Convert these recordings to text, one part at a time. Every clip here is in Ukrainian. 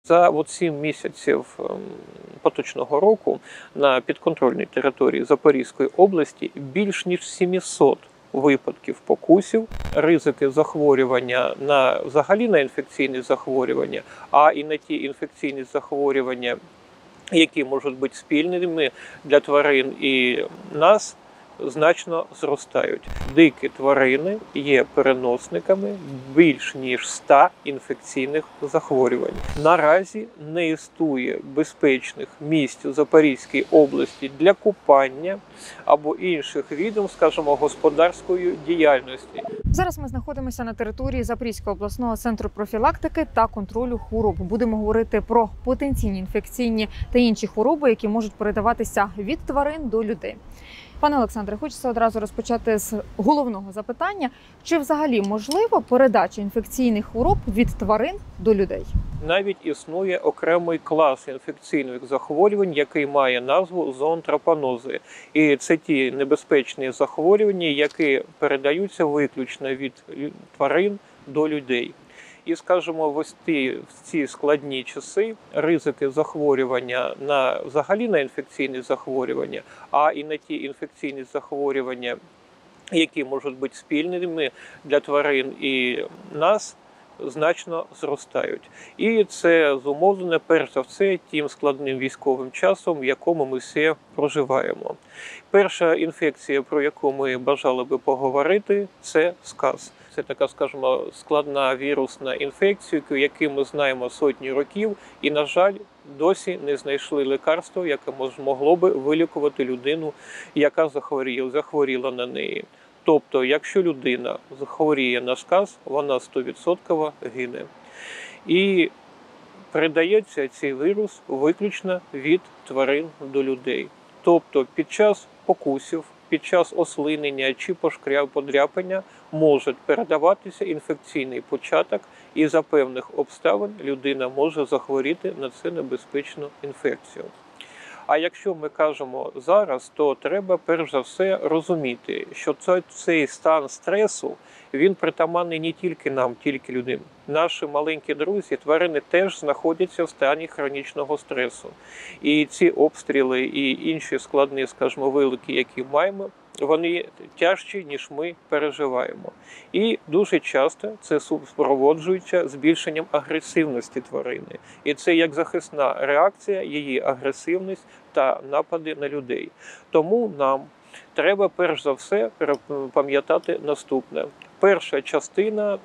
За 7 місяців поточного року на підконтрольній території Запорізької області більш ніж 700 випадків покусів, ризики захворювання взагалі на інфекційні захворювання, а і на ті інфекційні захворювання, які можуть бути спільними для тварин і нас, значно зростають. Дикі тварини є переносниками більш ніж 100 інфекційних захворювань. Наразі не існує безпечних місць у Запорізькій області для купання або інших видів, скажімо, господарської діяльності. Зараз ми знаходимося на території Запорізького обласного центру профілактики та контролю хвороб. Будемо говорити про потенційні інфекційні та інші хвороби, які можуть передаватися від тварин до людей. Пане Олександре, хочеться одразу розпочати з головного запитання. Чи взагалі можливо передача інфекційних хвороб від тварин до людей? Навіть існує окремий клас інфекційних захворювань, який має назву зоонтропонози. І це ті небезпечні захворювання, які передаються виключно від тварин до людей. І, скажімо, в ці складні часи ризики захворювання взагалі на інфекційні захворювання, а і на ті інфекційні захворювання, які можуть бути спільними для тварин і нас, значно зростають. І це зумовлено, перш за все, тим складним військовим часом, в якому ми всі проживаємо. Перша інфекція, про яку ми бажали би поговорити, це сказ. Це така, скажімо, складна вірусна інфекція, яку ми знаємо сотні років, і, на жаль, досі не знайшли лекарство, яке могло би вилікувати людину, яка захворіла на неї. Тобто, якщо людина захворіє на сказ, вона 100% гине. І передається цей вірус виключно від тварин до людей. Тобто, під час покусів, під час ослинення чи подряпання може передаватися інфекційний початок, і за певних обставин людина може захворіти на цю небезпечну інфекцію. А якщо ми кажемо зараз, то треба перш за все розуміти, що цей стан стресу, він притаманний не тільки нам, тільки людям. Наші маленькі друзі, тварини теж знаходяться в стані хронічного стресу. І ці обстріли і інші складні, скажімо, виклики, які маємо, вони тяжчі, ніж ми переживаємо. І дуже часто це супроводжується збільшенням агресивності тварини. І це як захисна реакція, її агресивність та напади на людей. Тому нам треба перш за все пам'ятати наступне. Перша частина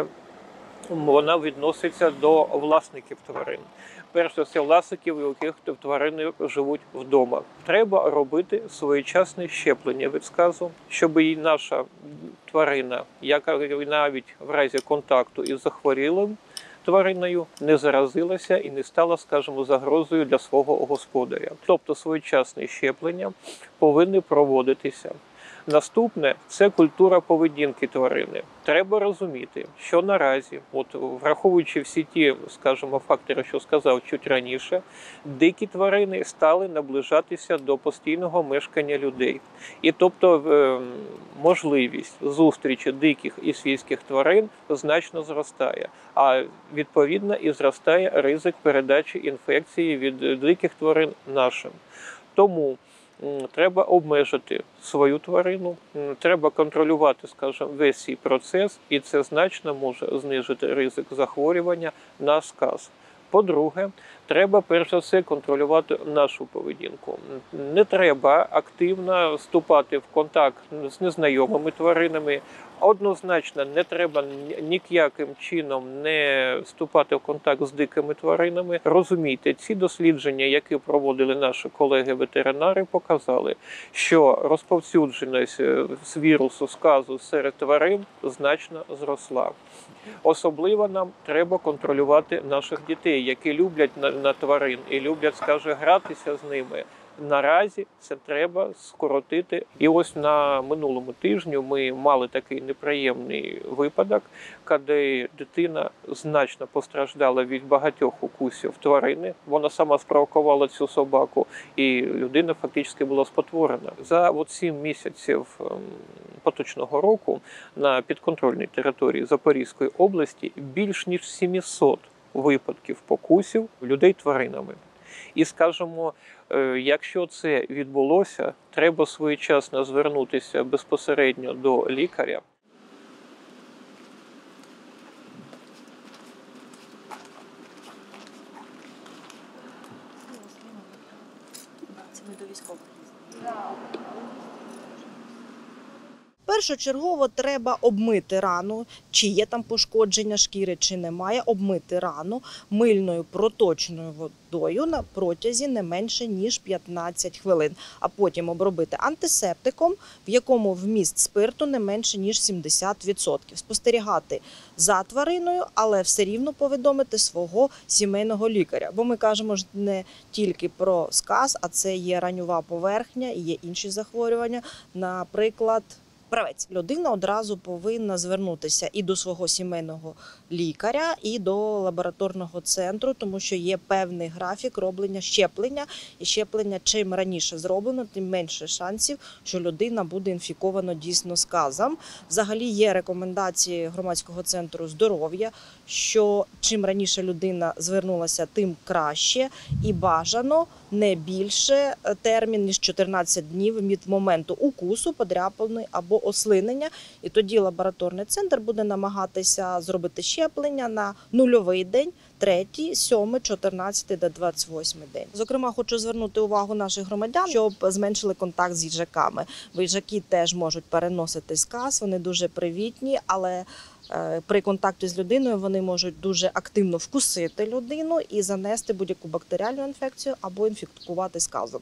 вона відноситься до власників тварин. Перш за все, власників, у яких тварини живуть вдома. Треба робити своєчасне щеплення від сказу, щоб і наша тварина, яка навіть в разі контакту із захворілим твариною, не заразилася і не стала, скажімо, загрозою для свого господаря. Тобто своєчасне щеплення повинні проводитися. Наступне – це культура поведінки тварини. Треба розуміти, що наразі, враховуючи всі ті, скажімо, фактори, що сказав чуть раніше, дикі тварини стали наближатися до постійного мешкання людей. І тобто можливість зустрічі диких і свійських тварин значно зростає, а відповідно і зростає ризик передачі інфекції від диких тварин нашим. Тому треба обмежити свою тварину, треба контролювати, скажімо, весь цей процес, і це значно може знизити ризик захворювання на сказ. По-друге, треба перш за все контролювати нашу поведінку. Не треба активно вступати в контакт з незнайомими тваринами. Однозначно не треба ніяким чином не вступати в контакт з дикими тваринами. Розумійте, ці дослідження, які проводили наші колеги-ветеринари, показали, що розповсюдженість з вірусу сказу серед тварин значно зросла. Особливо нам треба контролювати наших дітей, які люблять на тварин і люблять, скажімо, гратися з ними. Наразі це треба скоротити. І ось на минулому тижні ми мали такий неприємний випадок, коли дитина значно постраждала від багатьох укусів тварини. Вона сама спровокувала цю собаку, і людина фактично була спотворена. За 7 місяців поточного року на підконтрольній території Запорізької області більш ніж 700 випадків покусів людей тваринами. І, скажімо, якщо це відбулося, треба своєчасно звернутися безпосередньо до лікаря. Це ми до військових. Першочергово треба обмити рану, чи є там пошкодження шкіри, чи немає, обмити рану мильною проточною водою на протязі не менше, ніж 15 хвилин, а потім обробити антисептиком, в якому вміст спирту не менше, ніж 70%. Спостерігати за твариною, але все рівно повідомити свого сімейного лікаря. Бо ми кажемо ж не тільки про сказ, а це є раньова поверхня і є інші захворювання, наприклад, правець. Людина одразу повинна звернутися і до свого сімейного лікаря, і до лабораторного центру, тому що є певний графік роблення щеплення. І щеплення чим раніше зроблено, тим менше шансів, що людина буде інфікована дійсно сказом. Взагалі є рекомендації громадського центру здоров'я, що чим раніше людина звернулася, тим краще і бажано не більше термін, ніж 14 днів від моменту укусу, подряпини або ослинення. І тоді лабораторний центр буде намагатися зробити щеплення на нульовий день, 3, 7, 14 та 28 день. Зокрема, хочу звернути увагу наших громадян, щоб зменшили контакт з їжаками. Бо їжаки теж можуть переносити сказ, вони дуже привітні, але при контакті з людиною вони можуть дуже активно вкусити людину і занести будь-яку бактеріальну інфекцію або інфікувати сказом.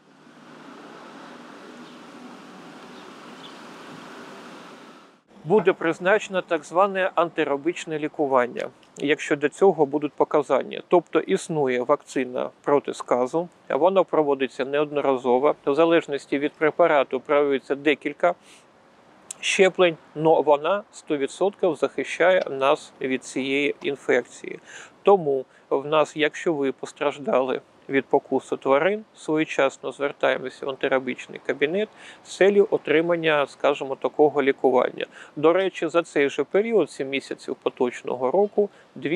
Буде призначено так зване антирабічне лікування, якщо до цього будуть показання. Тобто існує вакцина проти сказу, вона проводиться неодноразово. В залежності від препарату проводиться декілька щеплень, але вона 100% захищає нас від цієї інфекції. Тому в нас, якщо ви постраждали від покусу тварин, своєчасно звертаємося в антирабічний кабінет з целью отримання, скажімо, такого лікування. До речі, за цей же період, 7 місяців поточного року,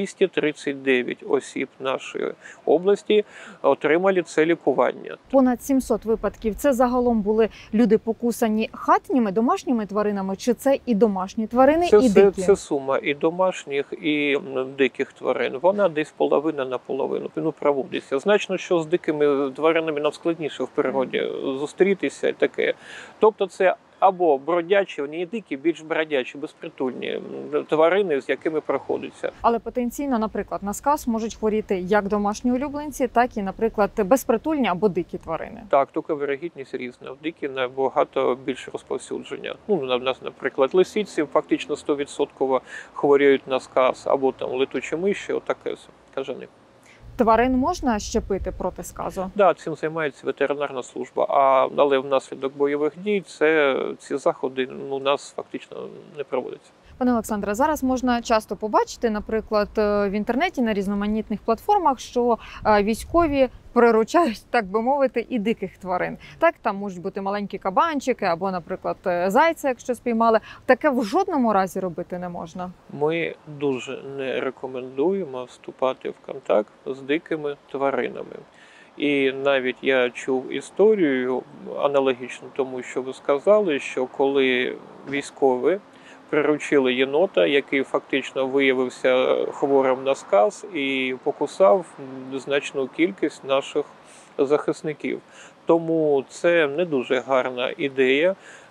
239 осіб нашої області отримали це лікування. Понад 700 випадків. Це загалом були люди покусані хатніми, домашніми тваринами, чи це і домашні тварини, і дикі? Це сума і домашніх, і диких тварин. Вона десь половина на половину проводиться. Значно, що з дикими тваринами нам складніше в природі зустрітися і таке. Тобто це або бродячі, вони і дикі, більш бродячі, безпритульні тварини, з якими проходиться. Але потенційно, наприклад, на сказ можуть хворіти як домашні улюбленці, так і, наприклад, безпритульні або дикі тварини. Так, тільки вирогідність різна. В дикі набагато більше розповсюдження. У нас, наприклад, лисиці фактично 100% хворіють на сказ, або там летучі миші, отаке кажани. Тварин можна щепити проти сказу? Так, цим займається ветеринарна служба. Але внаслідок бойових дій ці заходи у нас фактично не проводяться. Пане Олександре, зараз можна часто побачити, наприклад, в інтернеті на різноманітних платформах, що військові приручають, так би мовити, і диких тварин. Так, там можуть бути маленькі кабанчики або, наприклад, зайця, якщо спіймали. Таке в жодному разі робити не можна. Ми дуже не рекомендуємо вступати в контакт з дикими тваринами. І навіть я чув історію аналогічно тому, що ви сказали, що коли військові приручили єнота, який фактично виявився хворим на сказ і покусав значну кількість наших захисників. Тому це не дуже гарна ідея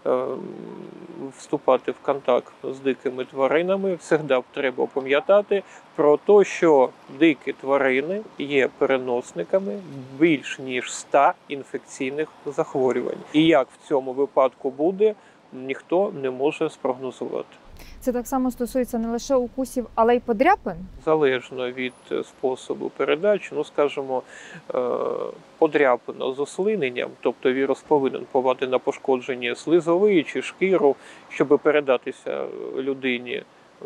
вступати в контакт з дикими тваринами. Завжди треба пам'ятати про те, що дикі тварини є переносниками більш ніж 100 інфекційних захворювань. І як в цьому випадку буде, ніхто не може спрогнозувати. Це так само стосується не лише укусів, але й подряпин? Залежно від способу передачі, скажімо, подряпина з ослиненням, тобто вірус повинен попати на пошкодження слизової чи шкіру, щоб передатися людині,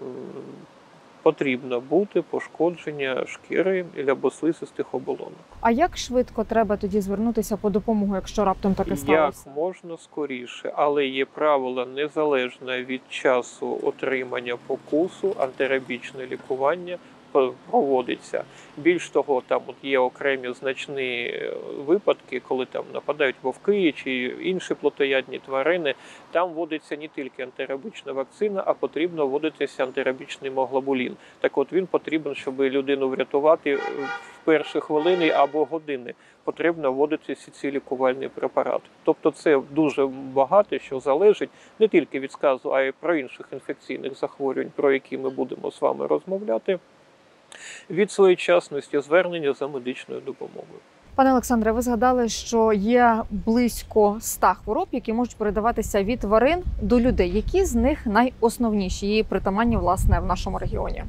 потрібно бути пошкодження шкіри або слизистих оболонок. А як швидко треба тоді звернутися по допомогу, якщо раптом таке сталося? Як можна скоріше, але є правило незалежно від часу отримання покусу, антирабічне лікування проводиться. Більш того, там от є окремі значні випадки, коли там нападають вовки чи інші плотоядні тварини. Там вводиться не тільки антирабічна вакцина, а потрібно вводитися антирабічний імуноглобулін. Так от він потрібен, щоб людину врятувати в перші хвилини або години. Потрібно вводитися ці лікувальний препарат. Тобто це дуже багато, що залежить не тільки від сказу, а й про інших інфекційних захворювань, про які ми будемо з вами розмовляти, від своєчасності звернення за медичною допомогою. Пане Олександре, ви згадали, що є близько 100 хвороб, які можуть передаватися від тварин до людей. Які з них найосновніші і притаманні, власне, в нашому регіоні?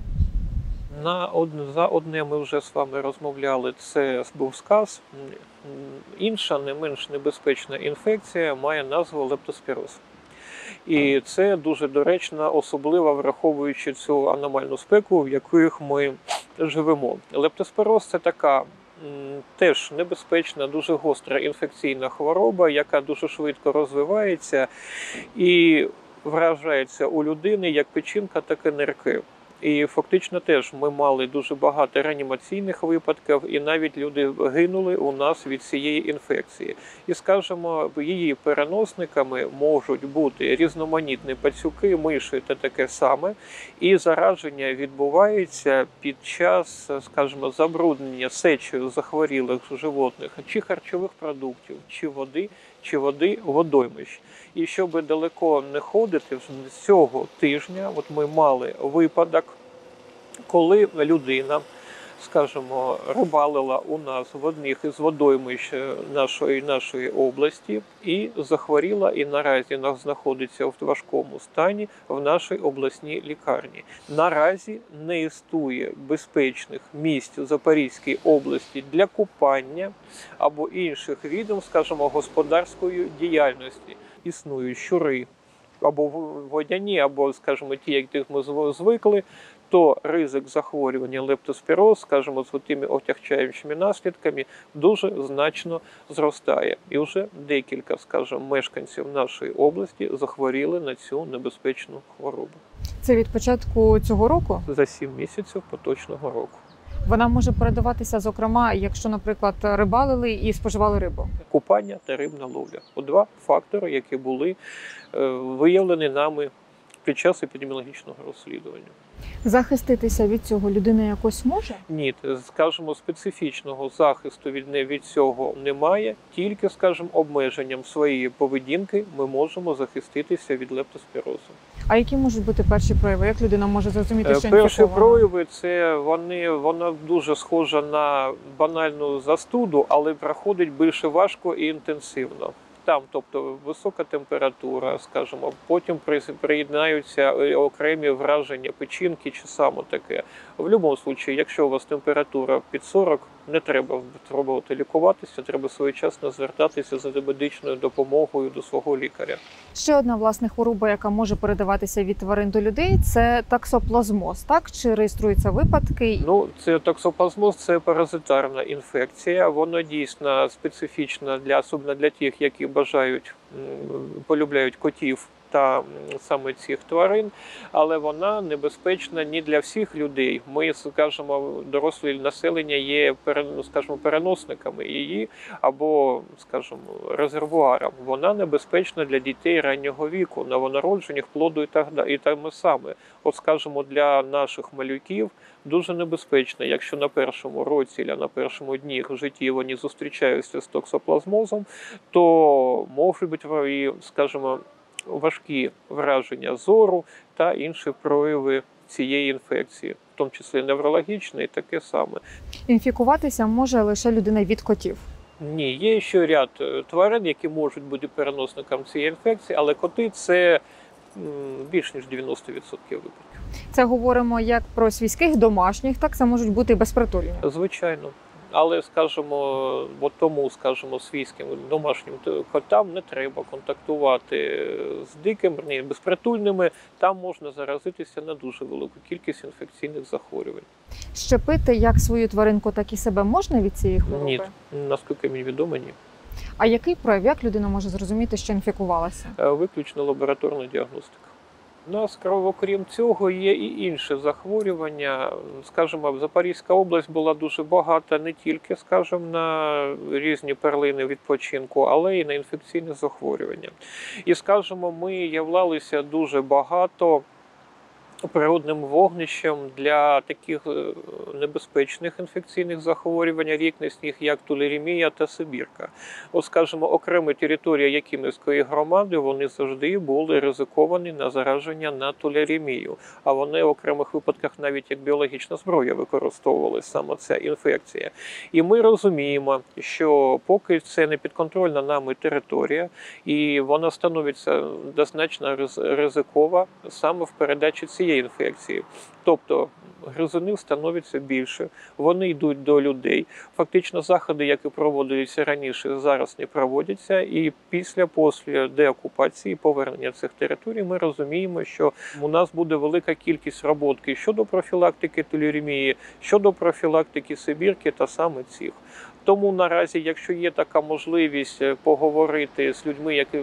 За одне ми вже з вами розмовляли, це був сказ. Інша, не менш небезпечна інфекція має назву лептоспіроз. І це дуже доречно, особливо враховуючи цю аномальну спеку, в яких ми живемо. Лептоспіроз – це така теж небезпечна, дуже гостра інфекційна хвороба, яка дуже швидко розвивається і вражається у людини як печінка, так і нирки. І фактично теж ми мали дуже багато реанімаційних випадків, і навіть люди гинули у нас від цієї інфекції. І, скажімо, її переносниками можуть бути різноманітні пацюки, миші та таке саме. І зараження відбувається під час, скажімо, забруднення сечею захворілих животних, чи харчових продуктів, чи води водоймищ. І щоб далеко не ходити, з цього тижня от ми мали випадок, коли людина, скажімо, рибалила у нас в одних із водоймищ нашої області і захворіла, і наразі знаходиться в важкому стані в нашій обласній лікарні. Наразі не існує безпечних місць в Запорізькій області для купання або інших видів, скажімо, господарської діяльності. Існують щури або водяні, або, скажімо, ті, яких ми звикли, то ризик захворювання лептоспіроз, скажімо, з тими отягчаючими наслідками дуже значно зростає. І вже декілька, скажімо, мешканців нашої області захворіли на цю небезпечну хворобу. Це від початку цього року? За 7 місяців поточного року. Вона може передаватися, зокрема, якщо, наприклад, рибалили і споживали рибу? Купання та рибна ловля. Два фактори, які були виявлені нами під час епідеміологічного розслідування. Захиститися від цього людина якось може? Ні, скажімо, специфічного захисту від цього немає. Тільки, скажімо, обмеженням своєї поведінки ми можемо захиститися від лептоспірозу. А які можуть бути перші прояви? Як людина може зрозуміти, що Перші інфікована? прояви – це вона дуже схожа на банальну застуду, але проходить більше важко і інтенсивно. Там, тобто, висока температура, скажімо, потім приєднаються окремі враження печінки чи саме таке. В будь-якому випадку, якщо у вас температура під 40, не треба спробувати лікуватися, треба своєчасно звертатися за медичною допомогою до свого лікаря. Ще одна, власне, хвороба, яка може передаватися від тварин до людей, це таксоплазмоз, так? Чи реєструються випадки? Ну, це таксоплазмоз – це паразитарна інфекція. Вона дійсно специфічна особливо для тих, які полюбляють котів та саме цих тварин, але вона небезпечна не для всіх людей. Ми, скажімо, доросле населення є, скажімо, переносниками її або, скажімо, резервуаром. Вона небезпечна для дітей раннього віку, новонароджених, плоду і тому саме. От, скажімо, для наших малюків дуже небезпечно, якщо на першому році або на першому дні в житті вони зустрічаються з токсоплазмозом, то можуть бути, скажімо, важкі враження зору та інші прояви цієї інфекції, в тому числі неврологічної, таке саме. Інфікуватися може лише людина від котів? Ні, є ще ряд тварин, які можуть бути переносниками цієї інфекції, але коти – це більш ніж 90% випадків. Це говоримо як про свійських, домашніх, так це можуть бути і безпритульні? Звичайно. Але, скажімо, тому, скажімо, свійським домашнім котам не треба контактувати з дикими, безпритульними. Там можна заразитися на дуже велику кількість інфекційних захворювань. Щепити як свою тваринку, так і себе можна від цієї хвороби? Ні, наскільки мені відомо, ні. А який прояв, як людина може зрозуміти, що інфікувалася? Виключно лабораторна діагностика. У нас, окрім цього, є і інші захворювання. Скажімо, Запорізька область була дуже багата не тільки, скажімо, на різні перлини відпочинку, але й на інфекційні захворювання. І, скажімо, ми являлися дуже багато природним вогнищем для таких небезпечних інфекційних захворювань рідкісних, як тулеремія та сибірка. От, скажімо, окремі території Якимівської громади, вони завжди були ризиковані на зараження на тулеремію, а вони в окремих випадках навіть як біологічна зброя використовувалася саме ця інфекція. І ми розуміємо, що поки це не підконтрольна нами територія, і вона становиться достатньо ризикова саме в передачі цієї інфекції. Тобто гризунів становиться більше, вони йдуть до людей. Фактично заходи, які проводилися раніше, зараз не проводяться. І після деокупації, повернення цих територій, ми розуміємо, що у нас буде велика кількість роботи щодо профілактики тулеремії, щодо профілактики сибірки та саме цих. Тому наразі, якщо є така можливість поговорити з людьми, які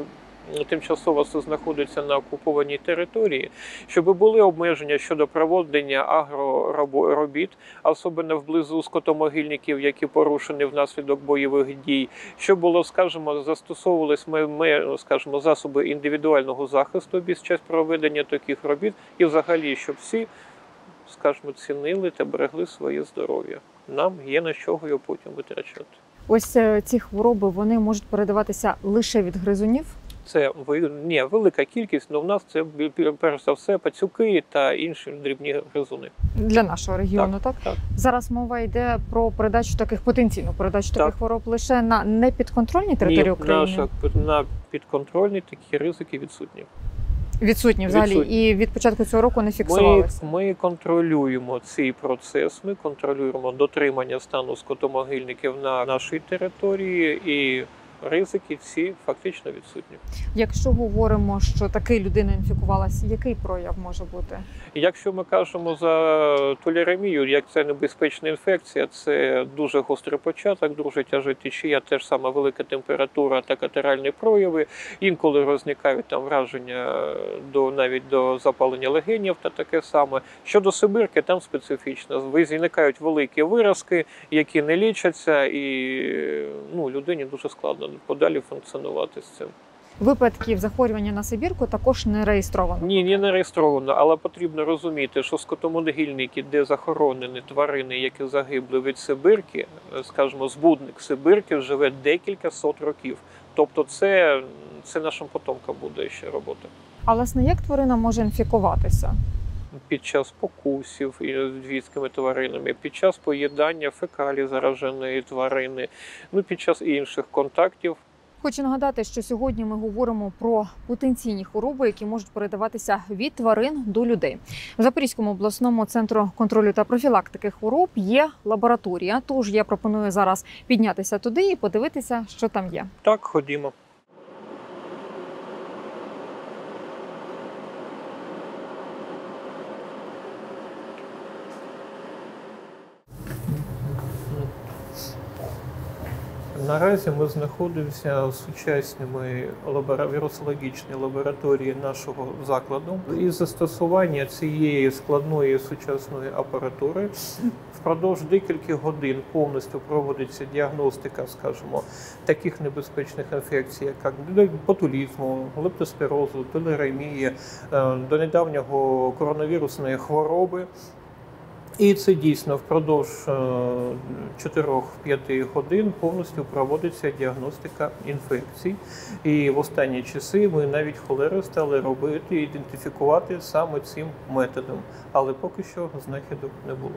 тимчасово знаходяться на окупованій території, щоб були обмеження щодо проведення агроробіт, особливо вблизу скотомогильників, які порушені внаслідок бойових дій, щоб було, скажімо, застосовувались скажімо, засоби індивідуального захисту під час проведення таких робіт, і взагалі, щоб всі, скажімо, цінили та берегли своє здоров'я. Нам є на що його потім витрачати. Ось ці хвороби, вони можуть передаватися лише від гризунів? Це велика кількість, але в нас це перш за все пацюки та інші дрібні гризуни. Для нашого регіону, так? Так. Зараз мова йде про потенційну передачу таких хвороб лише на непідконтрольній території України? На підконтрольній такі ризики відсутні. Відсутні взагалі? Відсутні. І від початку цього року не фіксувалися? Ми контролюємо цей процес, ми контролюємо дотримання стану скотомогильників на нашій території, і ризики всі фактично відсутні. Якщо говоримо, що така людина інфікувалася, який прояв може бути? Якщо ми кажемо за тулеремію, як це небезпечна інфекція, це дуже гострий початок, дуже тяжка течія, теж сама велика температура та катаральні прояви. Інколи виникають там враження навіть до запалення легенів та таке саме. Щодо сибірки, там специфічно. Виникають великі виразки, які не лічаться, і людині дуже складно подалі функціонувати з цим. Випадків захворювання на сибірку також не реєстровано? Ні, не реєстровано, але потрібно розуміти, що скотомогильники, де захоронені тварини, які загибли від сибірки, скажімо, збудник сибірки живе декілька сот років. Тобто це нашим потомкам буде ще робота. А власне, як тварина може інфікуватися? Під час покусів з двійськими тваринами, під час поїдання фекалій зараженої тварини, під час інших контактів. Хочу нагадати, що сьогодні ми говоримо про потенційні хвороби, які можуть передаватися від тварин до людей. В Запорізькому обласному центру контролю та профілактики хвороб є лабораторія, тож я пропоную зараз піднятися туди і подивитися, що там є. Так, ходімо. Наразі ми знаходимося в сучасній вірусологічній лабораторії нашого закладу. І застосування цієї складної сучасної апаратури впродовж декількох годин повністю проводиться діагностика, скажімо, таких небезпечних інфекцій, як ботулізму, лептоспірозу, тулеремії, до недавнього коронавірусної хвороби. І це дійсно впродовж 4-5 годин повністю проводиться діагностика інфекцій. І в останні часи ми навіть холеру стали робити, ідентифікувати саме цим методом. Але поки що знахідок не було.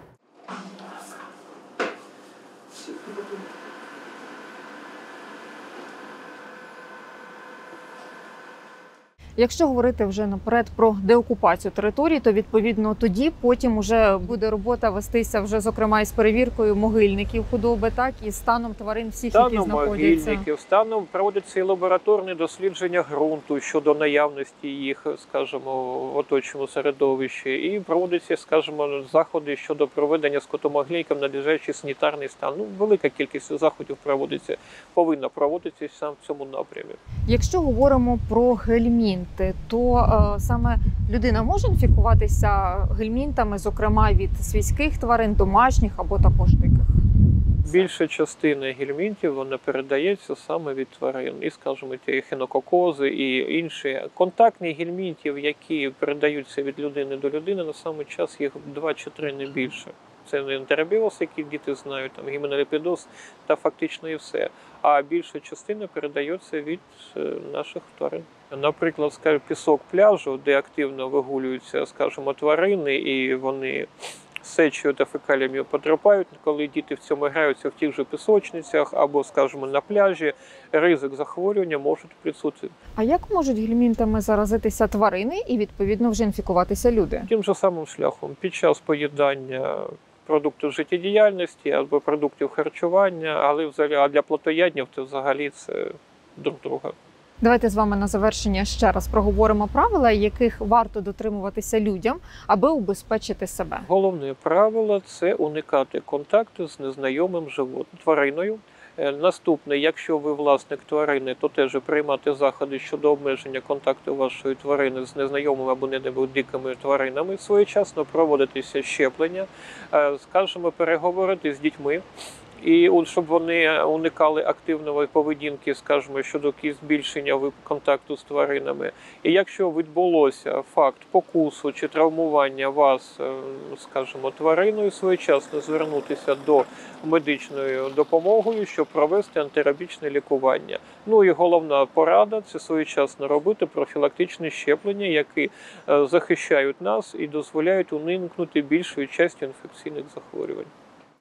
Якщо говорити вже наперед про деокупацію території, то відповідно тоді потім вже буде робота вестися вже, зокрема, із перевіркою могильників худоби, так і станом тварин всіх, які знаходяться. Станом проводяться і лабораторні дослідження ґрунту щодо наявності їх, скажімо, в оточеному середовищі, і проводяться, скажімо, заходи щодо проведення скотомогильників надлежащий санітарний стан. Велика кількість заходів повинна проводитися саме в цьому напрямі. Якщо говоримо про гельмінт, моменти, то саме людина може інфікуватися гельмінтами, зокрема від свійських тварин, домашніх або також диких? Більша частина гельмінтів вона передається саме від тварин, і, скажімо, ті ехінококози і інші контактні гельмінтів, які передаються від людини до людини, на саме час їх 2 чи 3, не більше. Це не ентеробіоз, який діти знають, там гіменоліпідоз та фактично і все. А більша частина передається від наших тварин. Наприклад, скажімо, пісок пляжу, де активно вигулюються, скажімо, тварини, і вони сечею та фекаліями потрапляють, коли діти в цьому граються в тих же пісочницях або, скажімо, на пляжі, ризик захворювання може присутствувати. А як можуть гельмінтами заразитися тварини і, відповідно, вже інфікуватися люди? Тим же самим шляхом, під час поїдання продуктів життєдіяльності або продуктів харчування, але а для плотояднів то взагалі це друг друга. Давайте з вами на завершення ще раз проговоримо правила, яких варто дотримуватися людям, аби убезпечити себе. Головне правило – це уникати контакту з незнайомим твариною. Наступне, якщо ви власник тварини, то теж приймати заходи щодо обмеження контакту вашої тварини з незнайомими або дикими тваринами, своєчасно проводитися щеплення, скажімо, переговорити з дітьми. І щоб вони уникали активної поведінки, скажімо, щодо збільшення контакту з тваринами. І якщо відбулося факт покусу чи травмування вас, скажімо, твариною, своєчасно звернутися до медичною допомогою, щоб провести антирабічне лікування. Ну і головна порада – це своєчасно робити профілактичні щеплення, які захищають нас і дозволяють уникнути більшої частини інфекційних захворювань.